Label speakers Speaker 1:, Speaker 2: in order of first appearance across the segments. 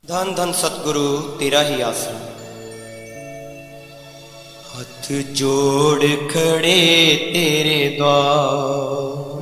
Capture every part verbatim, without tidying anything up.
Speaker 1: धन धन सतगुरु तेरा ही आसरा। हाथ जोड़ खड़े तेरे द्वार,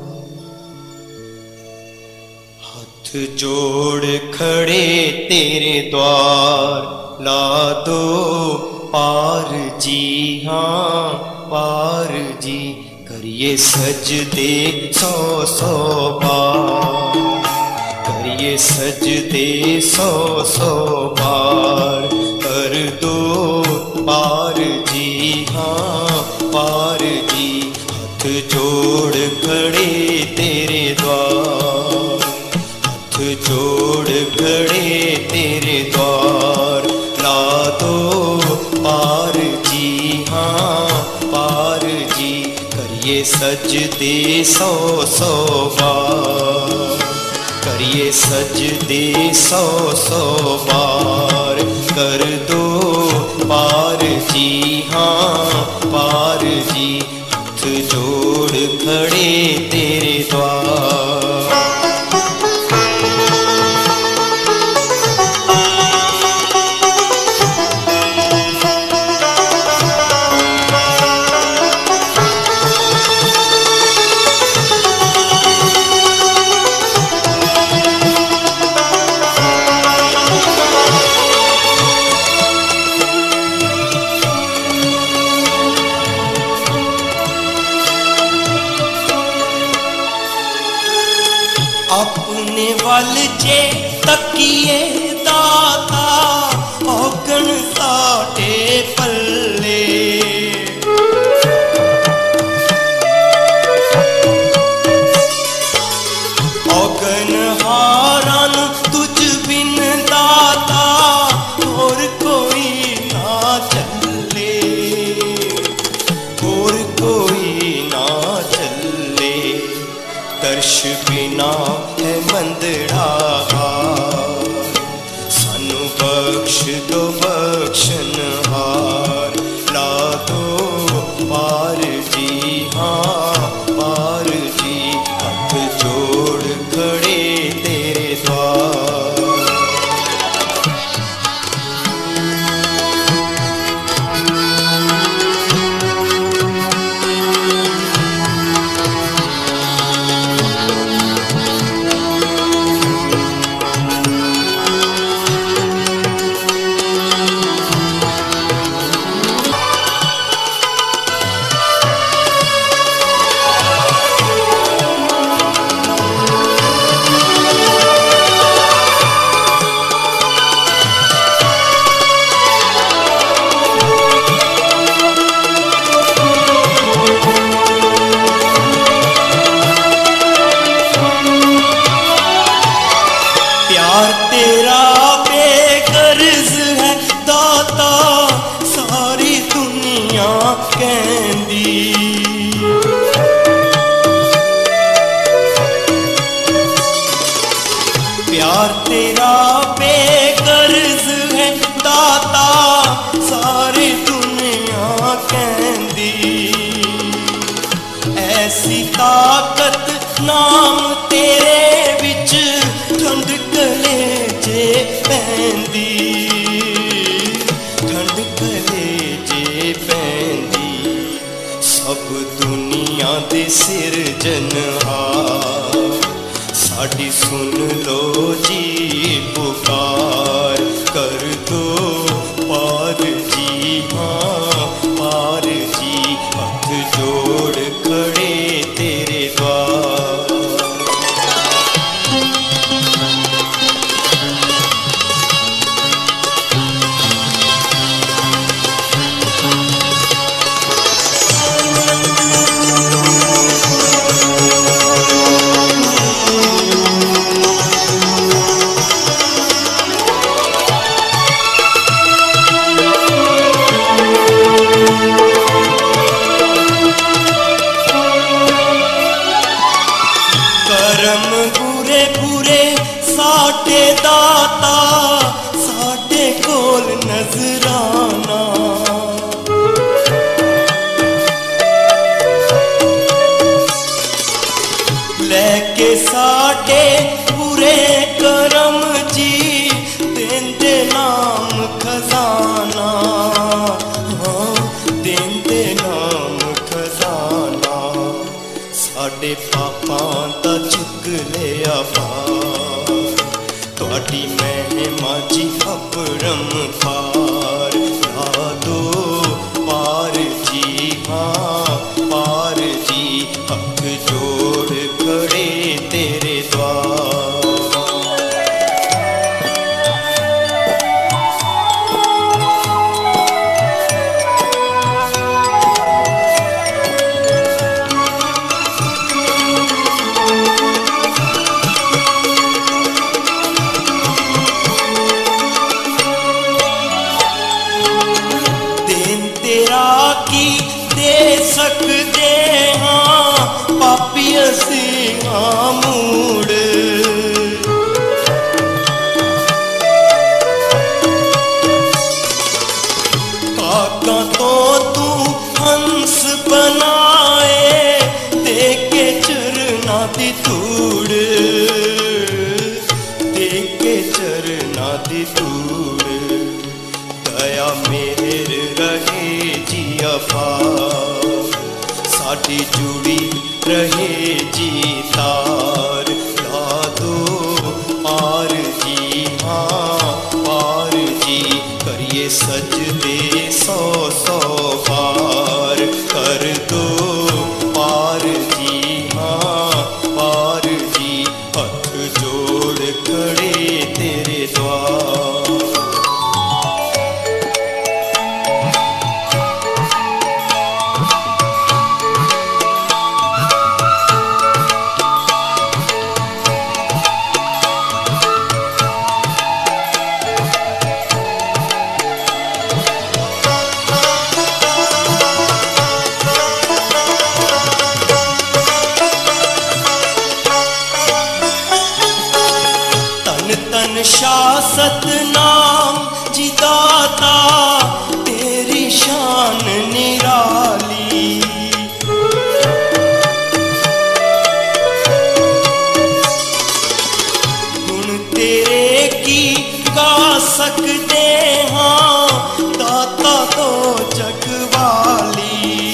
Speaker 1: हाथ जोड़ खड़े तेरे द्वार, ला दो पार जी हाँ पार जी। करिए सजदे सौ सौ बार, करिए सजदे सौ सौ बार, कर दो पार जी हाँ पार जी। हाथ जोड़ खड़े तेरे द्वार, हाथ जोड़ खड़े तेरे द्वार, ला दो पार जी हाँ पार जी। करिए सजदे सौ सौ बार, करिए सजदे सौ सौ बार, कर दो पार जी हाँ पार जी। हाथ जोड़ खड़े तेरे द्वार। अपने वल जे तकिए दाता, औगण साटे पल्ले। औगण हारन तुझ बिन दाता, और कोई ना चले, और कोई ना चले। दर्श बिना है मंदड़ा हार, सानू बख्श दो बख्शनहार, ला दो पार जी हाँ पार जी। हाथ जोड़ खड़े तेरे द्वार। प्यार तेरा बेगर्ज है दाता, सारी दुनिया कहंदी। प्यार तेरा बेगर्ज है दाता, सारी दुनिया कहंदी। ऐसी ताकत नाम तेरे विच, ठंड कलेजे पैंदी, ठंड कलेजे पैंदी। सब दुनिया दे सिरजनहार, साडी सुन लो जी पुकार, कर दो पार जी हाँ पार जी। हाथ जोड़ खड़े तेरे द्वार। साडी महिमा जी अपरंपार ला दो पार जी हाँ पार जी हथ जोड़ खड़े तेरे द्वार। की दे सकते हाँ पापी असी हाँ मूड़ काका तो तू हंस बनाए देके चरना दी धूड़ देके चरना दी धूड़ दया मेहर रहे जी अपार साडी जुड़ी रहे जी तार ला दो पार जी हाँ पार जी करिए सजदे सौ सौ बार कर दो पार जी हाँ पार जी हथ जोड़ खड़े तेरे द्वार। तन शासत नाम जी दाता तेरी शान निराली गुण तेरे की गा सकते हाँ दाता तो जगवाली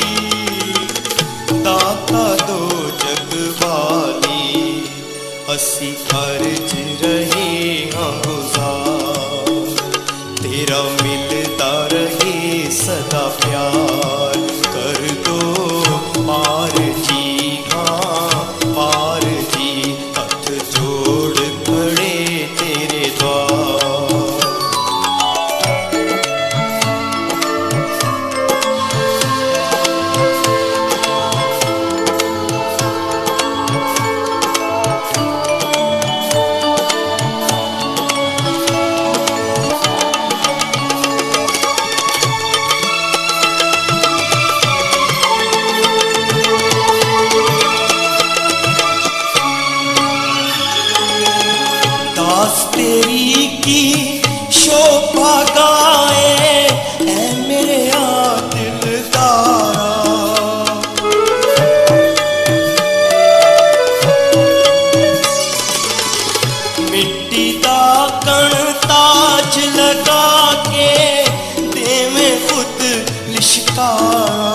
Speaker 1: दाता तो जगवाली असी अर्ज रहे हाँ गुजार तेरा मिलता रहे सदा प्यार कर दो पार जी हाँ पार जी हथ जोड़ खड़े तेरे द्वार। दास तेरी की शोभा गाए ऐ मेरे आ दिलदारा मिट्टी दा कण ताज लगा के देवें खुद लिशकारा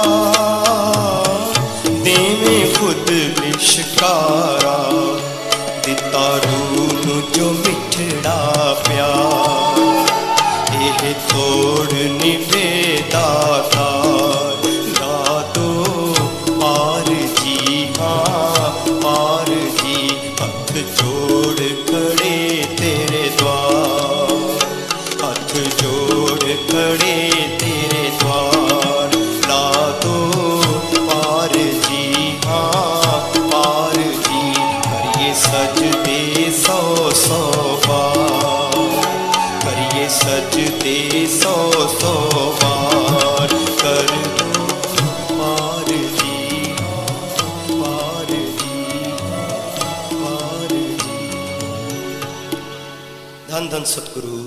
Speaker 1: देवें खुद लिशकारा दिता रूह जो मिठड़ा प्यार ये तोड़ निभेदा तार ला दो पार जी हाँ पार जी हथ जोड़ खड़े तेरे द्वार हथ जोड़ खड़े तेरे द्वार ला दो पार जी हाँ पार जी करिए सजदे सौ सौ बार करिए सजदे सौ सौ बार कर दो पार जी पार जी पार जी। धन धन सतगुरु